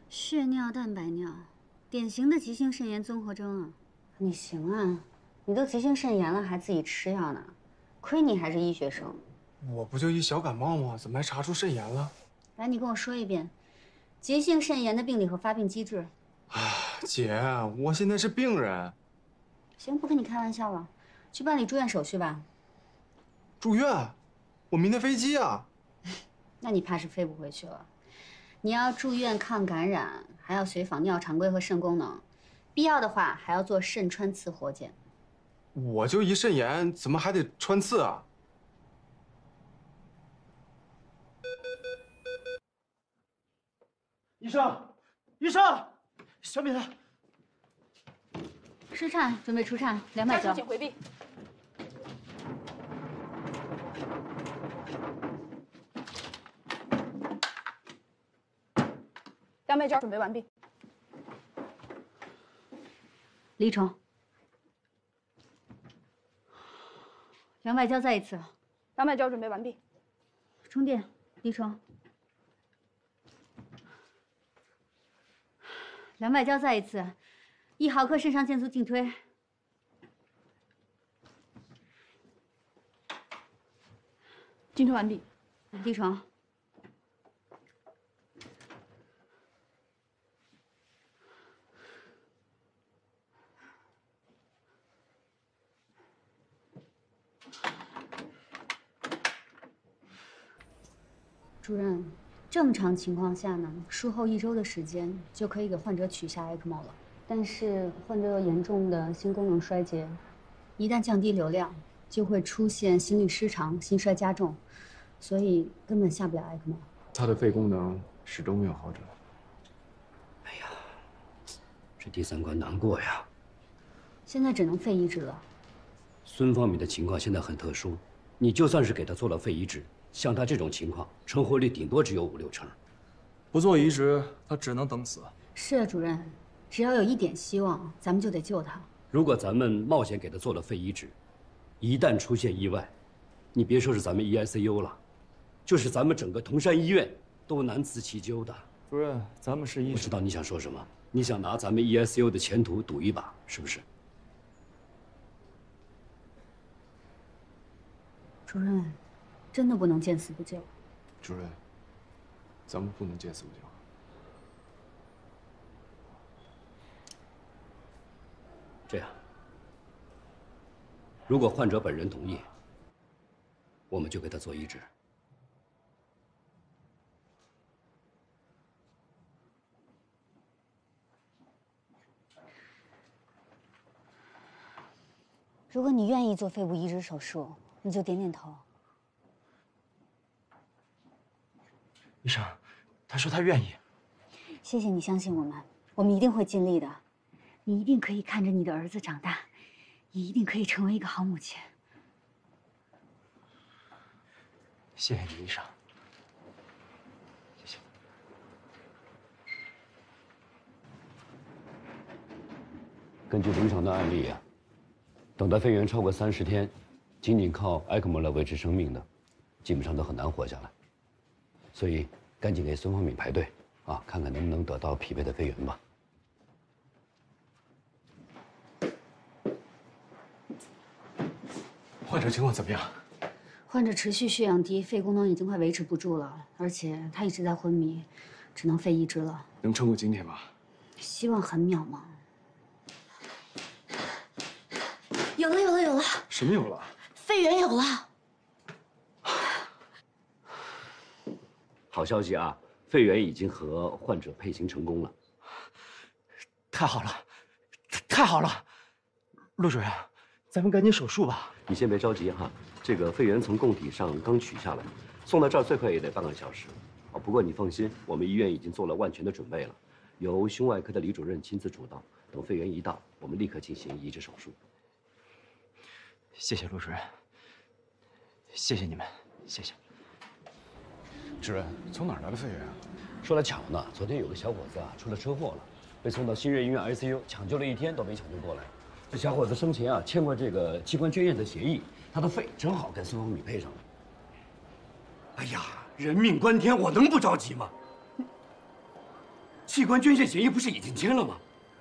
血尿蛋白尿，典型的急性肾炎综合征啊！你行啊，你都急性肾炎了还自己吃药呢，亏你还是医学生。 我不就一小感冒吗？怎么还查出肾炎了？ 来，你跟我说一遍，急性肾炎的病理和发病机制。 姐，我现在是病人。 行，不跟你开玩笑了，去办理住院手续吧。 住院？我明天飞机啊。 那你怕是飞不回去了。你要住院抗感染，还要随访尿常规和肾功能，必要的话还要做肾穿刺活检。 我就一肾炎，怎么还得穿刺啊？ 医生，医生，小敏呢？ 失颤，准备出颤，200焦。 请回避。200焦准备完毕。 离床。200焦再一次。 200焦准备完毕。 充电，离床。200焦再一次，1毫克肾上腺素静推。 静推完毕。 离床。主任，正常情况下呢，术后1周的时间就可以给患者取下 ECMO 了。但是患者有严重的心功能衰竭，一旦降低流量，就会出现心律失常、心衰加重，所以根本下不了 ECMO。 他的肺功能始终没有好转。 哎呀，这第3关难过呀。 现在只能肺移植了。 孙方敏的情况现在很特殊，你就算是给他做了肺移植，像他这种情况，成活率顶多只有5、6成。 不做移植，他只能等死。 是啊，主任，只要有一点希望，咱们就得救他。 如果咱们冒险给他做了肺移植，一旦出现意外，你别说是咱们 EICU 了，就是咱们整个铜山医院都难辞其咎的。 主任，咱们是医生。 我知道你想说什么，你想拿咱们 EICU 的前途赌一把，是不是？ 主任，真的不能见死不救。 主任，咱们不能见死不救。 这样，如果患者本人同意，我们就给他做移植。 如果你愿意做肺部移植手术，你就点点头。 医生，他说他愿意。 谢谢你相信我们，我们一定会尽力的。你一定可以看着你的儿子长大，你一定可以成为一个好母亲。 谢谢你，医生。谢谢。 根据临床的案例啊，等待肺炎超过30天，仅仅靠 ECMO 来维持生命的，基本上都很难活下来。所以赶紧给孙方敏排队啊，看看能不能得到匹配的肺源吧。 患者情况怎么样？ 患者持续血氧低，肺功能已经快维持不住了，而且他一直在昏迷，只能肺移植了。 能撑过今天吗？ 希望很渺茫。有了！ 什么有了？ 肺源有了。 好消息啊，肺源已经和患者配型成功了。 太好了，太好了！陆主任，咱们赶紧手术吧。 你先别着急哈，这个肺源从供体上刚取下来，送到这儿最快也得半个小时。哦，不过你放心，我们医院已经做了万全的准备了，由胸外科的李主任亲自主导。等肺源一到，我们立刻进行移植手术。 谢谢陆主任，谢谢你们，谢谢。 主任，从哪儿来的肺源啊？ 说来巧呢，昨天有个小伙子啊出了车祸了，被送到新瑞医院 ICU， 抢救了1天都没抢救过来。这小伙子生前啊签过这个器官捐献的协议，他的肺正好跟孙方敏配上了。哎呀，人命关天，我能不着急吗？ 器官捐献协议不是已经签了吗？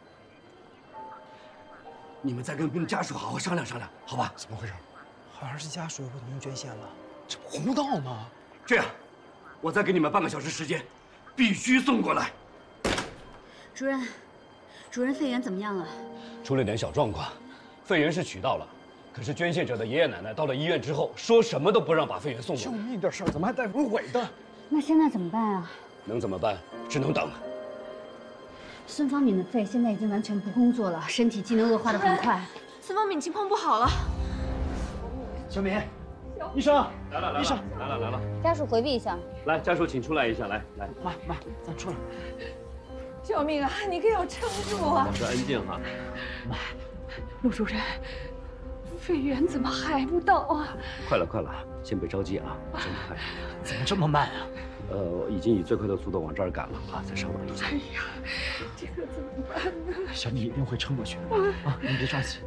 你们再跟家属好好商量商量，好吧？ 怎么回事？儿子家属又不同意捐献了，这不胡闹吗？ 这样，我再给你们半个小时时间，必须送过来。 主任，肺源怎么样了？ 出了点小状况，肺源是取到了，可是捐献者的爷爷奶奶到了医院之后，说什么都不让把肺源送过救来。 命的事儿怎么还带不毁的？ 那现在怎么办啊？ 能怎么办？只能等。 孙方敏的肺现在已经完全不工作了，身体机能恶化的很快。 孙方敏情况不好了。 小敏，医生， 来了， 医生， 来了。 家属回避一下。 来，家属请出来一下，来。 妈，咱出来。 救命啊！你可要撑住啊！ 老师安静哈。 陆主任，肺源怎么还不到啊？ 快了，先别着急啊，真快。 怎么这么慢啊？ 已经以最快的速度往这儿赶了啊，再稍等一下。 哎呀，这可怎么办呢？ 小敏一定会撑过去的啊！你别着急。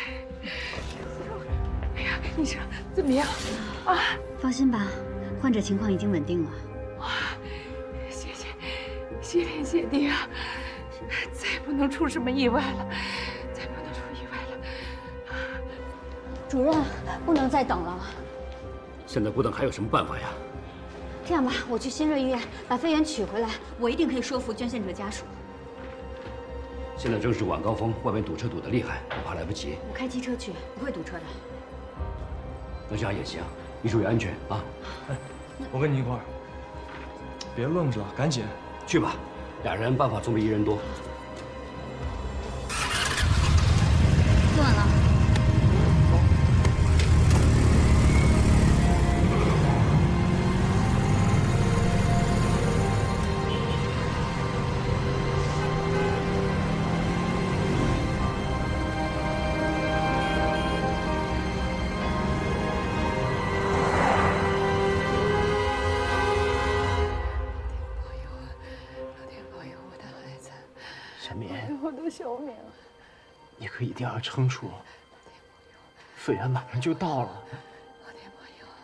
哎呀，医生怎么样？啊， 放心吧，患者情况已经稳定了。 谢天谢地啊！再不能出什么意外了， 主任，不能再等了。 现在不等还有什么办法呀？ 这样吧，我去新瑞医院把肺源取回来，我一定可以说服捐献者家属。 现在正是晚高峰，外面堵车堵得厉害，我怕来不及。 我开机车去，不会堵车的。 那这样也行，你注意安全啊！ 我跟你一块儿，别愣着，赶紧去吧，俩人办法总比一人多。 做完了。 小敏， 我的小敏， 你可一定要撑住，肺源马上就到了。 老天保佑，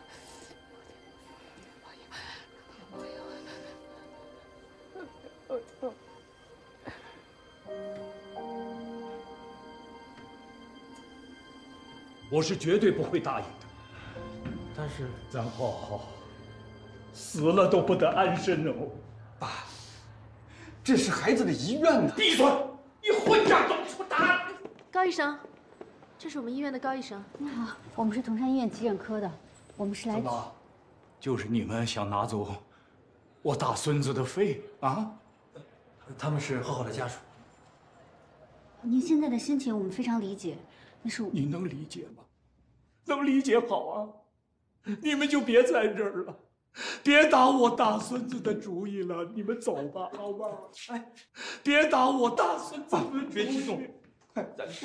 我是绝对不会答应的。 但是， 然后死了都不得安身哦。 爸，这是孩子的遗愿呢。 闭嘴！你混账东西！我打你！ 高医生，这是我们医院的高医生。 你好，我们是同山医院急诊科的，我们是来。 怎么，就是你们想拿走我大孙子的肺啊？ 他们是浩浩的家属。 您现在的心情我们非常理解，但是你能理解吗？能理解好啊！你们就别在这儿了，别打我大孙子的主意了，你们走吧，好吧？哎，别打我大孙子的主意。 别激动，快站住！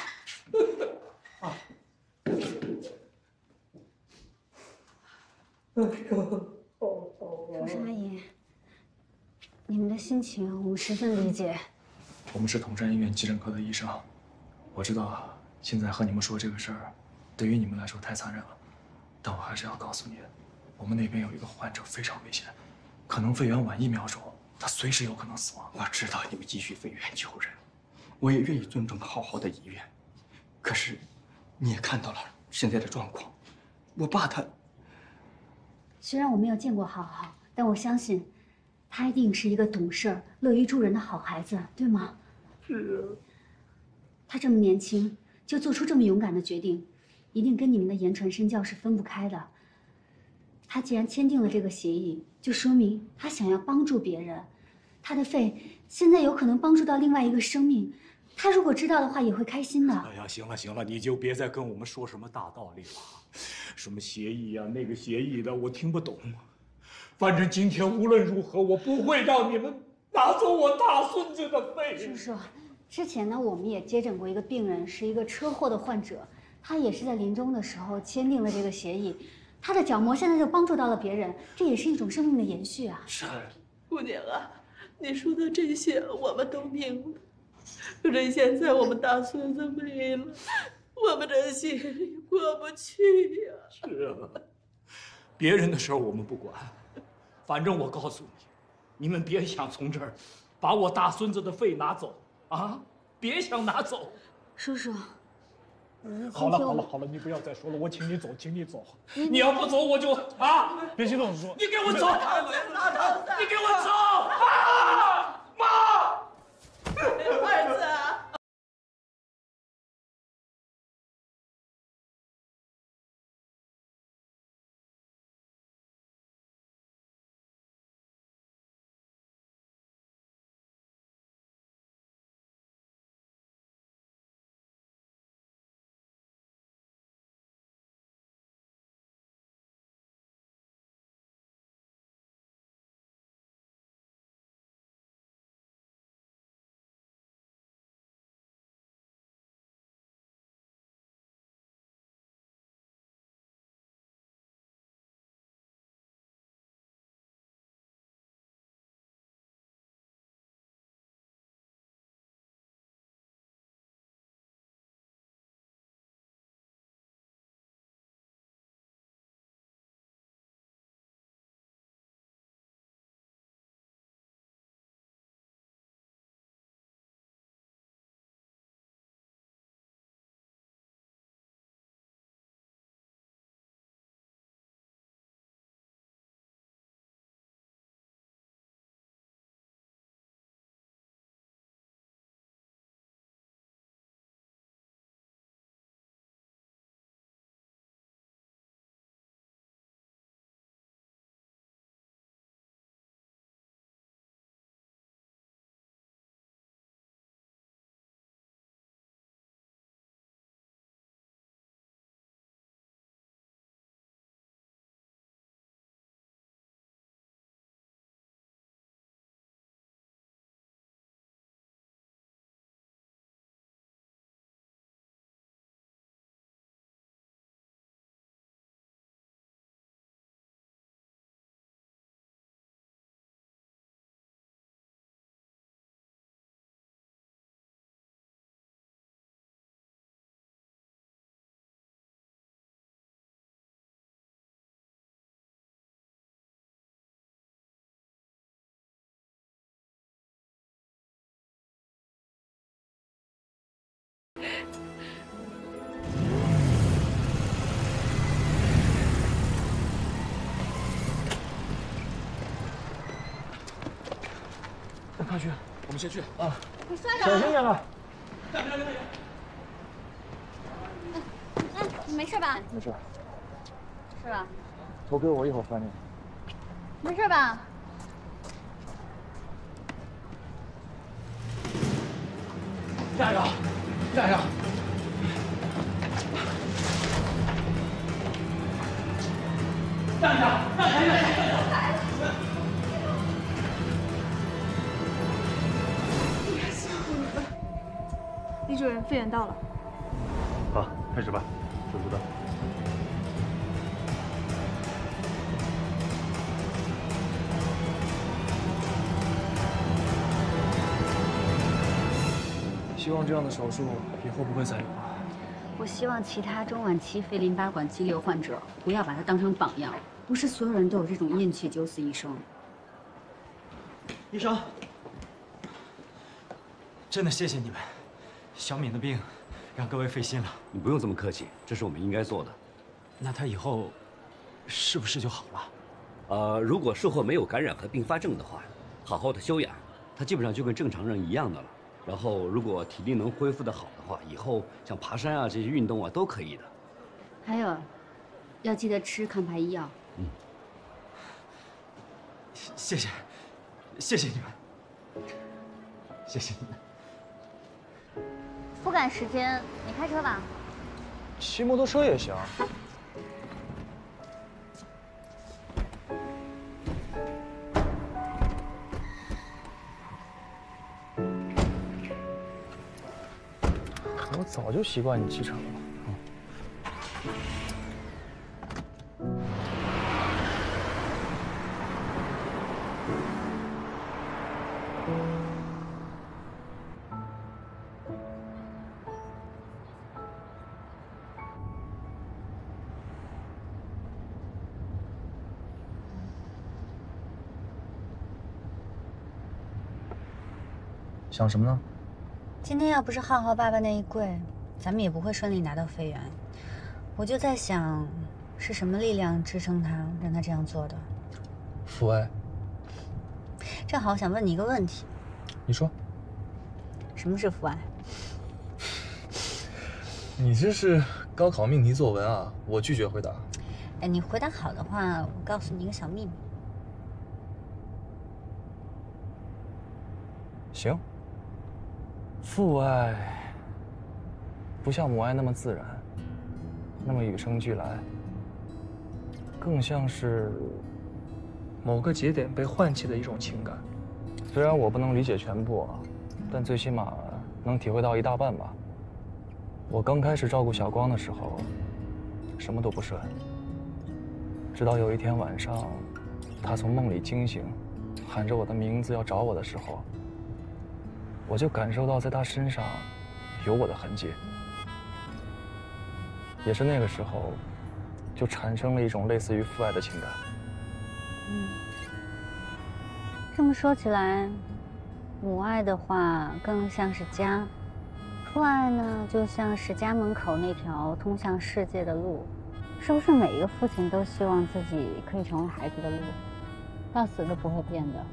同山阿姨，你们的心情我们十分理解。 我们是同山医院急诊科的医生，我知道现在和你们说这个事儿，对于你们来说太残忍了，但我还是要告诉你，我们那边有一个患者非常危险，可能肺源晚1秒钟，他随时有可能死亡。 我知道你们急需肺源救人，我也愿意尊重浩浩的遗愿，可是你也看到了现在的状况，我爸他…… 虽然我没有见过浩浩，但我相信，他一定是一个懂事、乐于助人的好孩子，对吗？ 是啊。 他这么年轻就做出这么勇敢的决定，一定跟你们的言传身教是分不开的。他既然签订了这个协议，就说明他想要帮助别人。他的肺现在有可能帮助到另外一个生命，他如果知道的话，也会开心的。 哎呀，行了，你就别再跟我们说什么大道理了，什么协议呀、那个协议的，我听不懂。反正今天无论如何，我不会让你们拿走我大孙子的肺。 叔叔，之前呢，我们也接诊过一个病人，是一个车祸的患者，他也是在临终的时候签订了这个协议，他的角膜现在就帮助到了别人，这也是一种生命的延续啊。 是。 姑娘啊，你说的这些我们都明白，可是现在我们大孙子没了，我们这心里过不去呀。 是啊，别人的事儿我们不管，反正我告诉你，你们别想从这儿把我大孙子的肺拿走啊！别想拿走。 叔叔， 好了好了好了，你不要再说了，我请你走，请你走。你要不走我就啊！ 别激动，叔叔。 你给我走！你给我走！妈妈， 儿子啊！ 快去， 我们先去啊！ 帅小心点啊！ 你没事吧？ 没事。 是吧？ 头给我，一会儿还你。 没事吧？ 站着，站着。站着，站着。 李主任，肺源到了。 好，开始吧，手术刀。希望这样的手术以后不会再有了。 我希望其他中晚期肺淋巴管肌瘤患者不要把它当成榜样，不是所有人都有这种硬气救死一生。 医生，真的谢谢你们，小敏的病让各位费心了。 你不用这么客气，这是我们应该做的。 那她以后是不是就好了？ 如果术后没有感染和并发症的话，好好的休养，她基本上就跟正常人一样的了。然后，如果体力能恢复得好的话，以后像爬山啊这些运动啊都可以的。 还有，要记得吃抗排异药。 嗯。 谢谢，谢谢你们，谢谢你们。 不赶时间，你开车吧。 骑摩托车也行。我早就习惯你骑车了。 想什么呢？ 今天要不是浩浩爸爸那一跪，咱们也不会顺利拿到飞源。我就在想，是什么力量支撑他，让他这样做的？ 父爱。 正好，我想问你一个问题。 你说。 什么是父爱？ 你这是高考命题作文啊？我拒绝回答。 哎，你回答好的话，我告诉你一个小秘密。 行。父爱不像母爱那么自然，那么与生俱来，更像是某个节点被唤起的一种情感。虽然我不能理解全部，但最起码能体会到一大半吧。我刚开始照顾小光的时候，什么都不顺，直到有一天晚上，他从梦里惊醒，喊着我的名字要找我的时候，我就感受到在他身上有我的痕迹。也是那个时候，就产生了一种类似于父爱的情感。 这么说起来，母爱的话更像是家，父爱呢就像是家门口那条通向世界的路。是不是每一个父亲都希望自己可以成为孩子的路，到死都不会变的？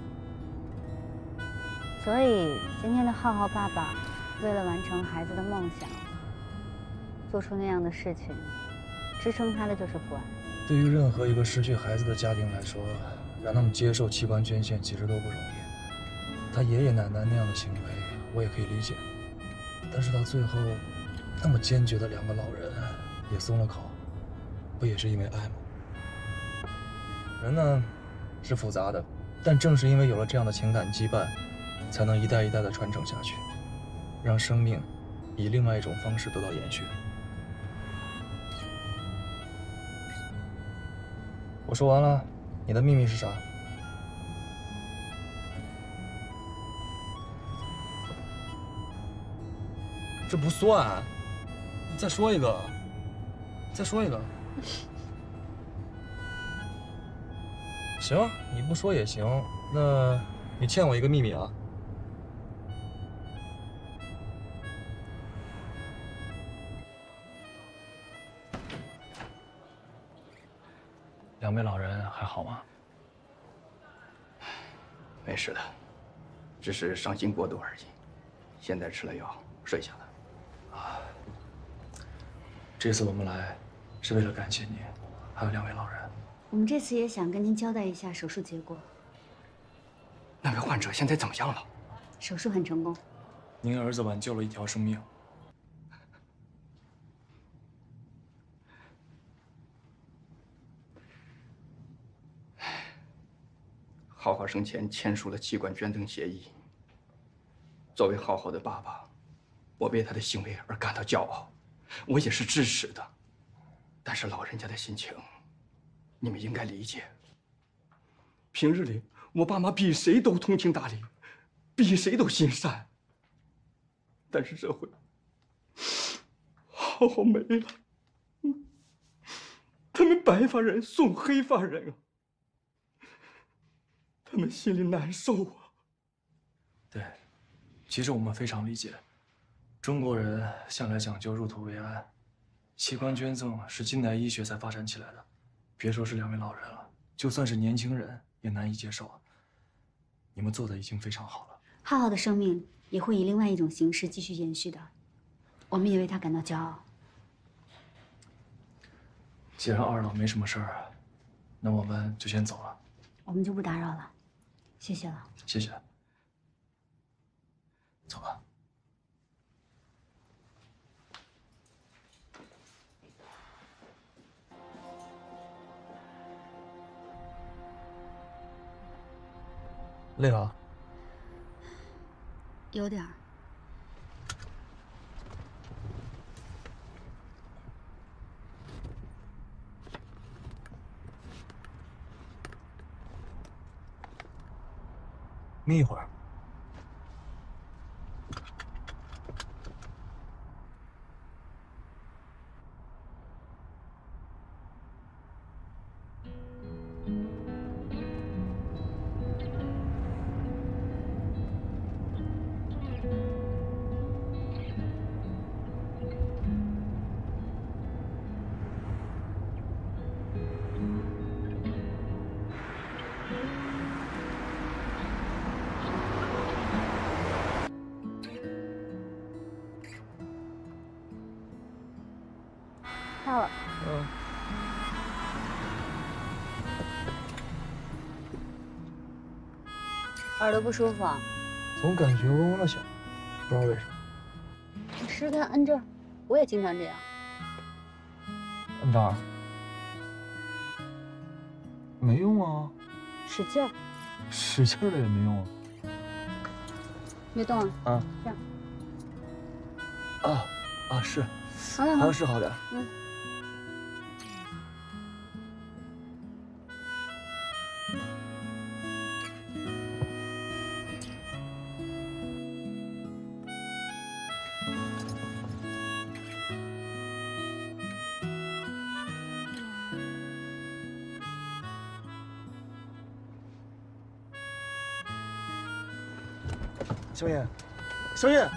所以今天的浩浩爸爸为了完成孩子的梦想，做出那样的事情，支撑他的就是父爱。 对于任何一个失去孩子的家庭来说，让他们接受器官捐献其实都不容易。他爷爷奶奶那样的行为，我也可以理解。但是到最后，那么坚决的两个老人也松了口，不也是因为爱吗？人呢，是复杂的，但正是因为有了这样的情感羁绊，才能一代一代的传承下去，让生命以另外一种方式得到延续。我说完了，你的秘密是啥？这不算，你再说一个，再说一个。行，你不说也行。那你欠我一个秘密啊。两位老人还好吗？ 没事的，只是伤心过度而已。现在吃了药，睡下了。 这次我们来是为了感谢你，还有两位老人。 我们这次也想跟您交代一下手术结果。 那位患者现在怎么样了？ 手术很成功。 您儿子挽救了一条生命。 浩浩生前签署了器官捐赠协议。作为浩浩的爸爸，我为他的行为而感到骄傲，我也是支持的。但是老人家的心情，你们应该理解。平日里，我爸妈比谁都通情达理，比谁都心善。但是这回，浩浩没了，他们白发人送黑发人啊，他们心里难受啊。 对，其实我们非常理解，中国人向来讲究入土为安，器官捐赠是近代医学才发展起来的。别说是两位老人了，就算是年轻人也难以接受。你们做的已经非常好了。 浩浩的生命也会以另外一种形式继续延续的，我们也为他感到骄傲。 既然二老没什么事儿，那我们就先走了。 我们就不打扰了，谢谢了。 谢谢。走吧。累了？ 有点儿。 眯一会儿。 开了。 嗯。 耳朵不舒服啊？ 总感觉嗡嗡的响，不知道为什么。 你试试看摁这儿，我也经常这样。 摁这儿。没用啊。 使劲儿。 使劲儿了也没用啊。 别动啊。 啊。 这样。 是。 好点吗？ 好像是好点。 嗯。 萧燕，萧燕。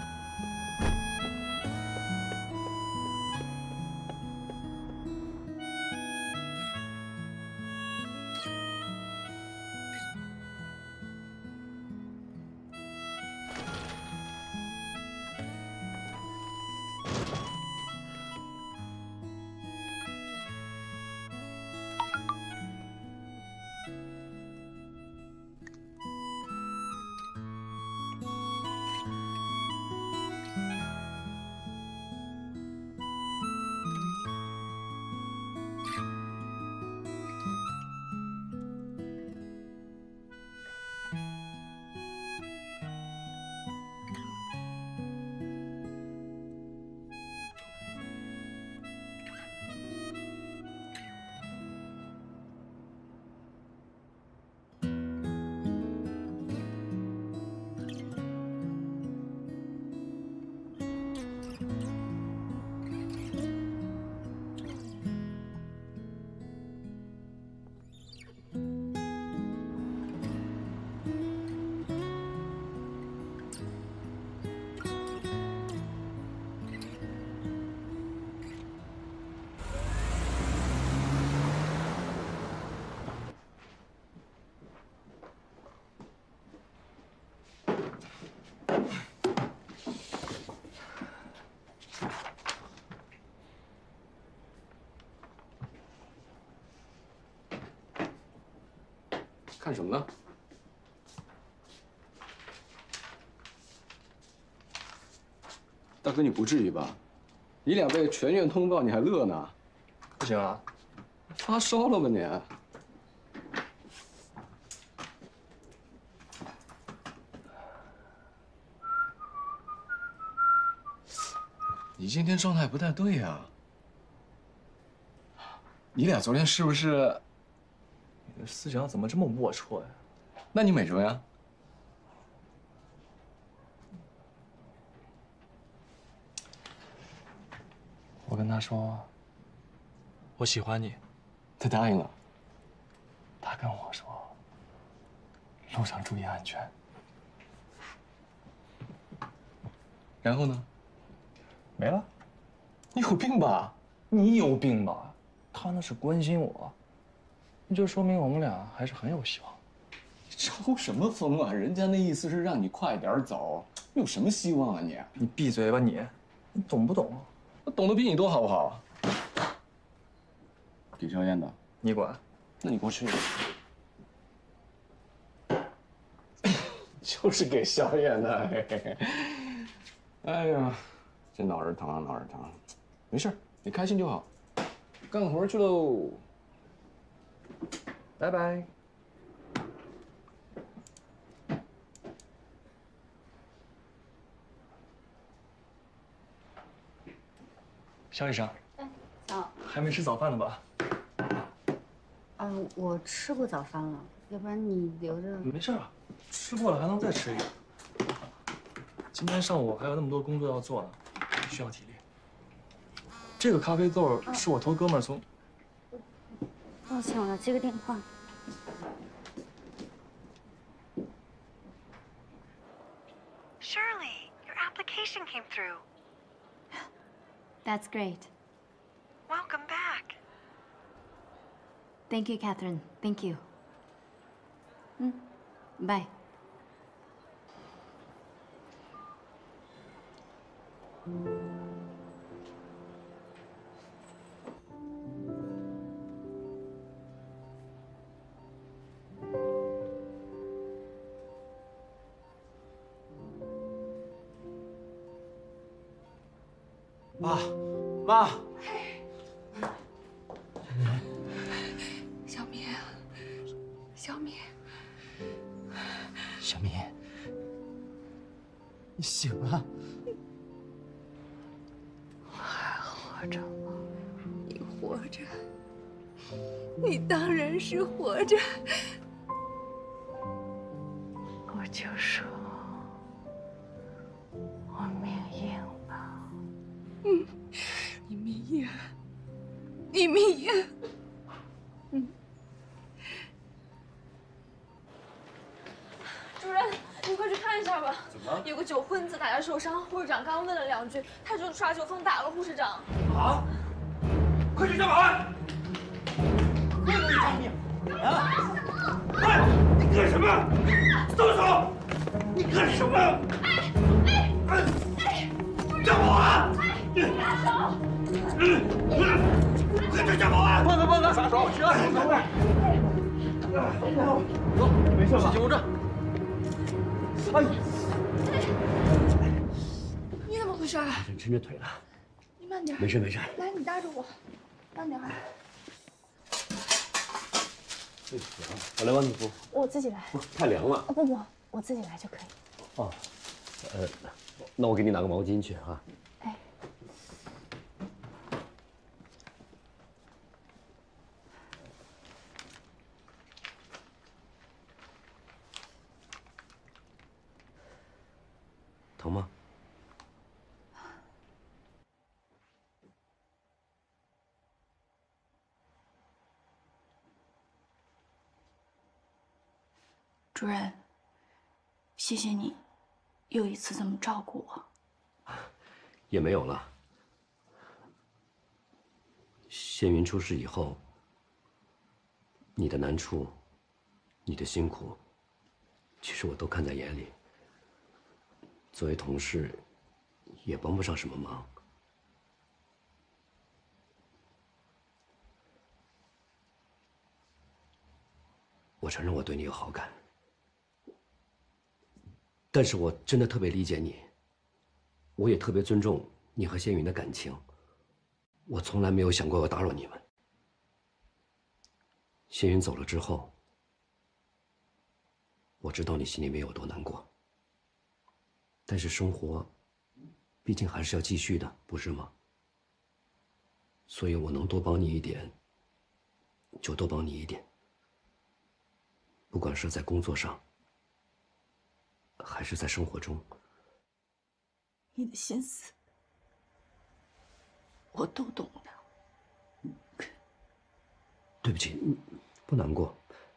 看什么呢？大哥，你不至于吧？你俩被全院通报，你还乐呢？ 不行啊， 发烧了吧你？你今天状态不太对呀。你俩昨天是不是？ 你的思想怎么这么龌龊呀？ 那你美什么呀？ 我跟他说，我喜欢你， 他答应了。 他跟我说，路上注意安全。 然后呢？ 没了。 你有病吧？ 你有病吧？他那是关心我，那就说明我们俩还是很有希望。 你抽什么风啊？人家那意思是让你快点走，有什么希望啊你？ 你闭嘴吧你！你懂不懂？ 我懂得比你多好不好？给萧燕的， 你管？ 那你给我去。就是给萧燕的。嘿嘿嘿。哎呀，这脑仁疼啊，脑仁疼。没事，你开心就好。干活去喽。 拜拜。肖医生。 哎，早。 还没吃早饭呢吧？ 我吃过早饭了，要不然你留着。 没事啊，吃过了还能再吃一个。今天上午还有那么多工作要做呢，需要体力。这个咖啡豆是我托哥们儿从…… 抱歉，我要接个电话。 Shirley, your application came through. That's great. Welcome back. Thank you, Catherine. Thank you. Bye. 爸，妈。 小敏，小敏， 小敏，你醒了。 我还活着吗？你活着，你当然是活着。我就说，我命硬吧。嗯，你命硬，你命硬。 主任，你快去看一下吧。 怎么了？ 有个酒混子打架受伤，护士长刚问了2句，他就耍酒疯打了护士长。 啊！快去叫保安！快给他命！啊！哎，你干什么？松手！你干什么？叫保安！ 撒手！ 快去叫保安！ 不能撒手！行，走，没事吧？去救护车。哎呀！ 你怎么回事？ 抻着腿了。 你慢点。 没事没事。 来，你搭着我，慢点。 我来帮你扶。 我自己来。 不，太凉了。 不，我自己来就可以。 哦，那我给你拿个毛巾去啊。 哎。 疼吗？ 主任，谢谢你，又一次这么照顾我。 也没有了。谢云出事以后，你的难处，你的辛苦，其实我都看在眼里。作为同事，也帮不上什么忙。我承认我对你有好感，但是我真的特别理解你，我也特别尊重你和谢云的感情。我从来没有想过要打扰你们。谢云走了之后，我知道你心里面有多难过。但是生活，毕竟还是要继续的，不是吗？所以我能多帮你一点，就多帮你一点。不管是在工作上，还是在生活中。 你的心思，我都懂的。 对不起，不难过。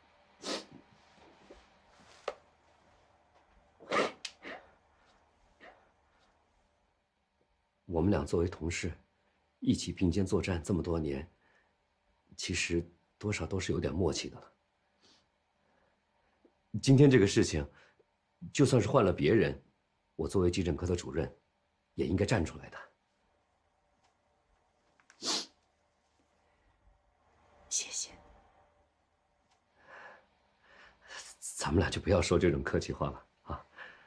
我们俩作为同事，一起并肩作战这么多年，其实多少都是有点默契的了。今天这个事情，就算是换了别人，我作为急诊科的主任，也应该站出来的。 谢谢。 咱们俩就不要说这种客气话了啊！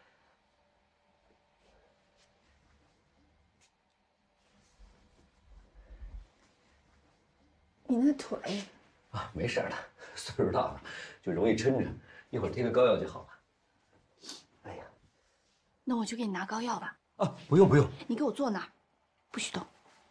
你那腿啊，没事的，岁数大了就容易抻着，一会儿贴个膏药就好了。哎呀， 那我去给你拿膏药吧。 啊，不用不用， 你给我坐那儿，不许动。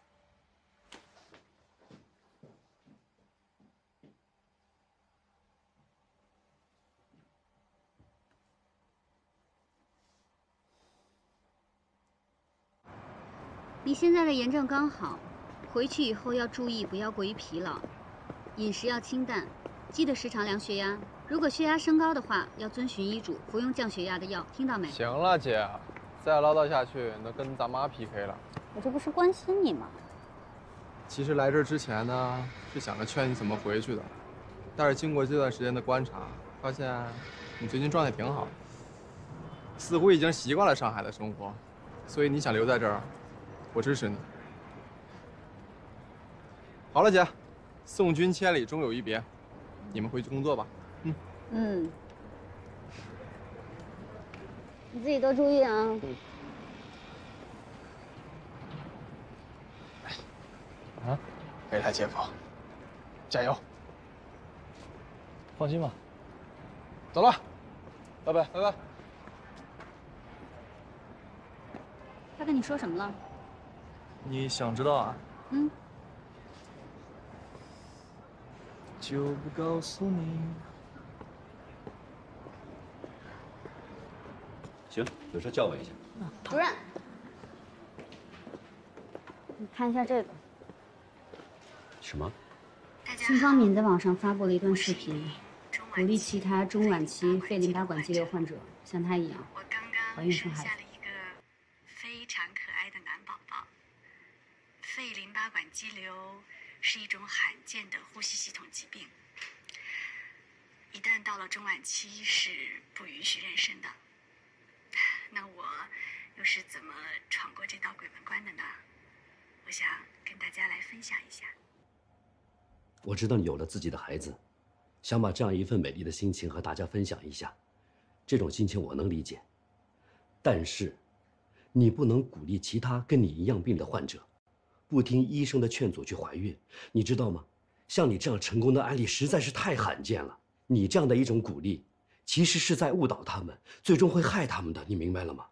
你现在的炎症刚好，回去以后要注意不要过于疲劳，饮食要清淡，记得时常量血压。如果血压升高的话，要遵循医嘱，服用降血压的药，听到没？ 行了，姐，再唠叨下去，那跟咱妈 PK 了。 我这不是关心你吗？ 其实来这儿之前呢，是想着劝你怎么回去的，但是经过这段时间的观察，发现你最近状态挺好的，似乎已经习惯了上海的生活，所以你想留在这儿，我支持你。好了，姐，送君千里终有一别，你们回去工作吧。 嗯，你自己多注意啊。 备胎姐夫，加油！ 放心吧。 走了，拜拜，拜拜。 他跟你说什么了？ 你想知道啊？ 嗯。 就不告诉你。 行，有事叫我一下。 主任，你看一下这个。 什么？ 孙方敏在网上发布了一段视频，鼓励其他中晚期肺淋巴管肌瘤患者像他一样怀孕生孩子。 非常可爱的男宝宝。肺淋巴管肌瘤是一种罕见的呼吸系统疾病，一旦到了中晚期是不允许妊娠的。那我又是怎么闯过这道鬼门关的呢？我想跟大家来分享一下。 我知道你有了自己的孩子，想把这样一份美丽的心情和大家分享一下，这种心情我能理解。但是，你不能鼓励其他跟你一样病的患者，不听医生的劝阻去怀孕，你知道吗？像你这样成功的案例实在是太罕见了。你这样的一种鼓励，其实是在误导他们，最终会害他们的，你明白了吗？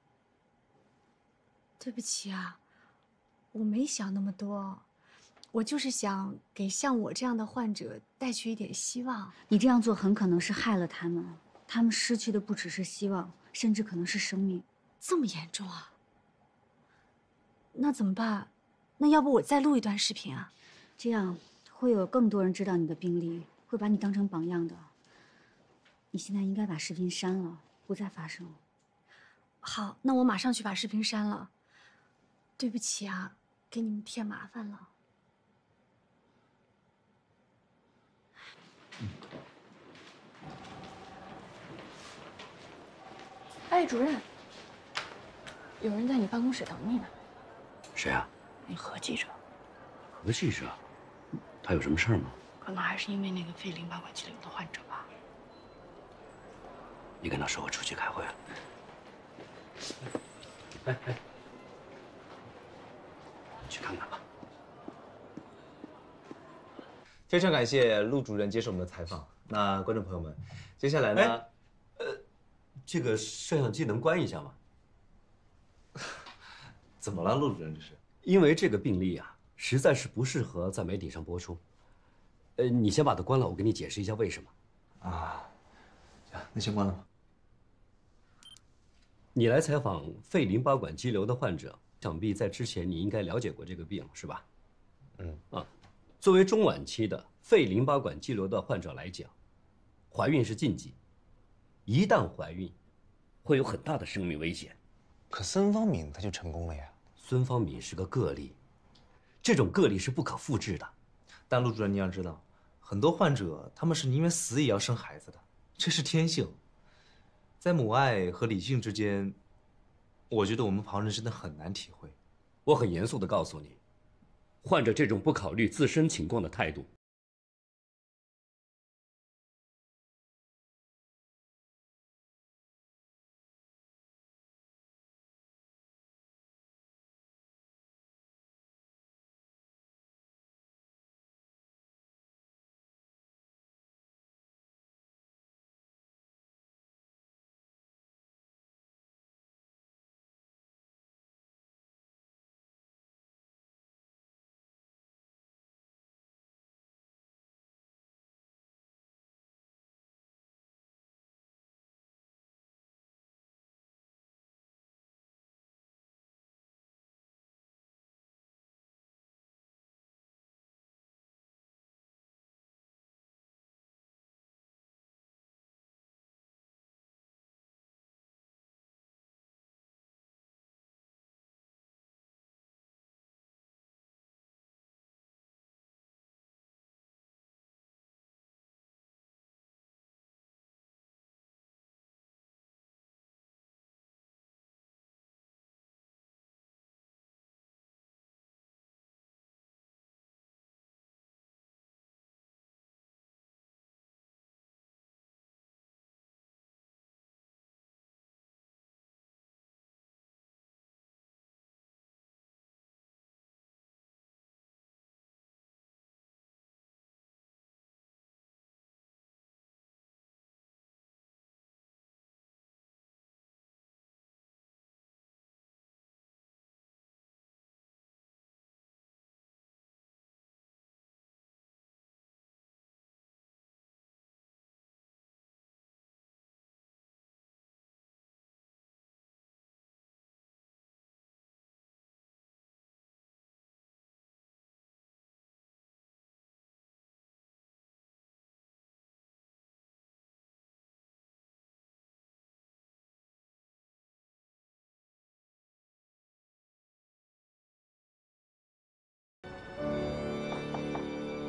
对不起啊，我没想那么多，我就是想给像我这样的患者带去一点希望。 你这样做很可能是害了他们，他们失去的不只是希望，甚至可能是生命。 这么严重啊？那怎么办？那要不我再录一段视频啊？ 这样会有更多人知道你的病例，会把你当成榜样的。你现在应该把视频删了，不再发生。 好，那我马上去把视频删了。对不起啊，给你们添麻烦了。 哎，主任，有人在你办公室等你呢。 谁啊？ 那何记者。 何记者？他有什么事儿吗？ 可能还是因为那个肺淋巴管肌瘤的患者吧。 你跟他说我出去开会了。哎，去看看吧。 非常感谢陆主任接受我们的采访。那观众朋友们，接下来呢？ 这个摄像机能关一下吗？ 怎么了，陆主任？这是因为这个病例啊，实在是不适合在媒体上播出。你先把它关了，我给你解释一下为什么。 啊，行，那先关了吧。 你来采访肺淋巴管肌瘤的患者，想必在之前你应该了解过这个病，是吧？作为中晚期的肺淋巴管肌瘤的患者来讲，怀孕是禁忌，一旦怀孕，会有很大的生命危险。 可孙方敏他就成功了呀。 孙方敏是个个例，这种个例是不可复制的。 但陆主任，你要知道，很多患者他们是宁愿死也要生孩子的，这是天性。在母爱和理性之间，我觉得我们旁人真的很难体会。 我很严肃地告诉你，患者这种不考虑自身情况的态度，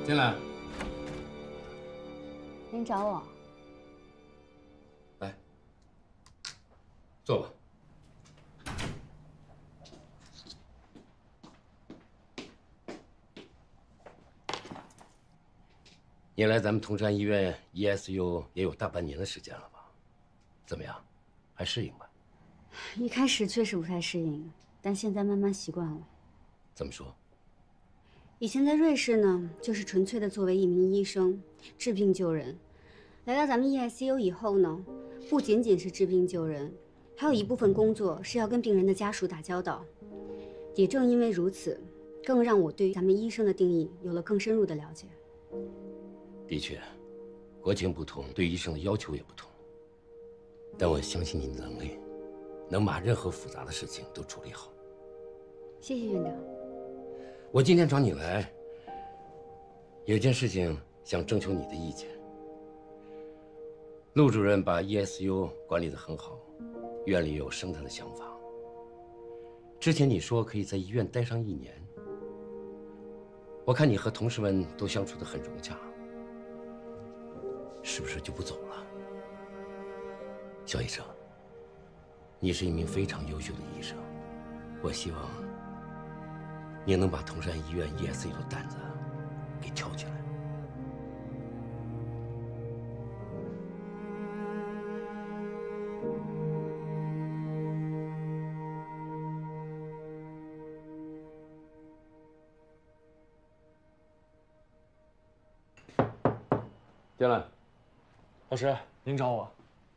进来。 您找我？ 来，坐吧。你来咱们铜山医院 ESU 也有大半年的时间了吧？怎么样，还适应吧？ 一开始确实不太适应，但现在慢慢习惯了。 怎么说？ 以前在瑞士呢，就是纯粹的作为一名医生，治病救人。来到咱们 ESU 以后呢，不仅仅是治病救人，还有一部分工作是要跟病人的家属打交道。也正因为如此，更让我对咱们医生的定义有了更深入的了解。 的确，国情不同，对医生的要求也不同。但我相信你的能力，能把任何复杂的事情都处理好。 谢谢院长。 我今天找你来，有件事情想征求你的意见。陆主任把 ESU 管理得很好，院里有生他的想法。之前你说可以在医院待上1年，我看你和同事们都相处得很融洽，是不是就不走了？肖医生，你是一名非常优秀的医生，我希望你能把铜山医院 ESU 的担子给挑起来。进来。 老师，您找我？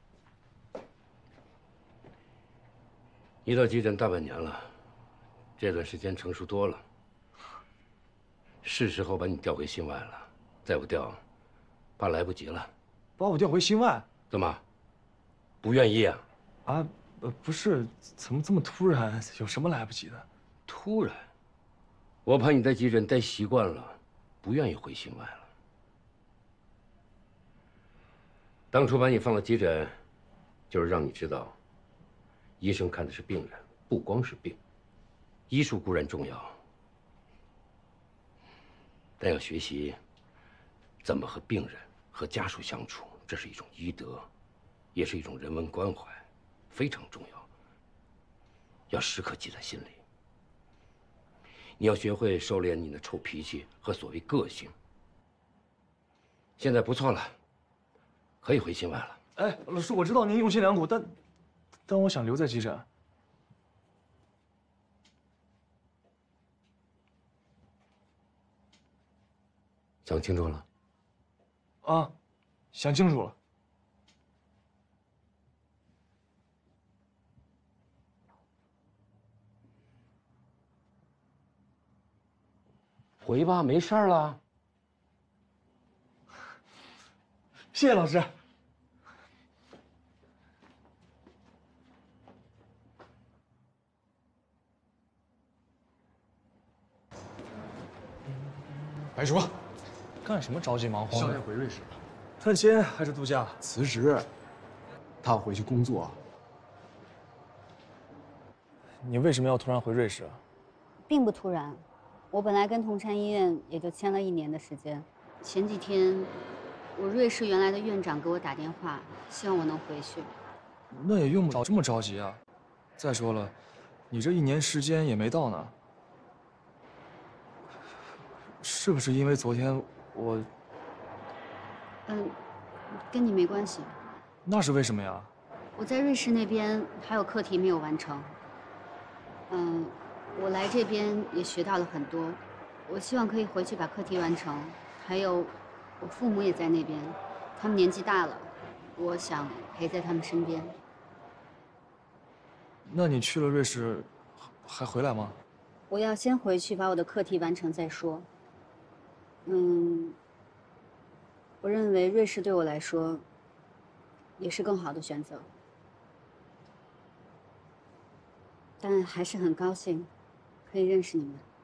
你到急诊大半年了，这段时间成熟多了，是时候把你调回心外了。再不调，怕来不及了。 把我调回心外？ 怎么，不愿意啊？ 啊，不是，怎么这么突然？有什么来不及的？ 突然？我怕你在急诊待习惯了，不愿意回心外了。当初把你放到急诊，就是让你知道，医生看的是病人，不光是病。医术固然重要，但要学习怎么和病人和家属相处，这是一种医德，也是一种人文关怀，非常重要。要时刻记在心里。你要学会收敛你的臭脾气和所谓个性。现在不错了，可以回心外了。 哎，老师，我知道您用心良苦，但我想留在急诊。 想清楚了？ 啊，想清楚了。 回吧，没事了。 谢谢老师。 白叔， 干什么着急忙慌的？ 少爷回瑞士了， 探亲还是度假？ 辞职，他要回去工作。 你为什么要突然回瑞士啊？ 并不突然，我本来跟铜山医院也就签了1年的时间。前几天，我瑞士原来的院长给我打电话，希望我能回去。 那也用不着这么着急啊。再说了，你这1年时间也没到呢。是不是因为昨天我…… 跟你没关系。 那是为什么呀？ 我在瑞士那边还有课题没有完成。我来这边也学到了很多，我希望可以回去把课题完成。还有，我父母也在那边，他们年纪大了，我想陪在他们身边。 那你去了瑞士，还回来吗？ 我要先回去把我的课题完成再说。我认为瑞士对我来说也是更好的选择，但还是很高兴可以认识你们。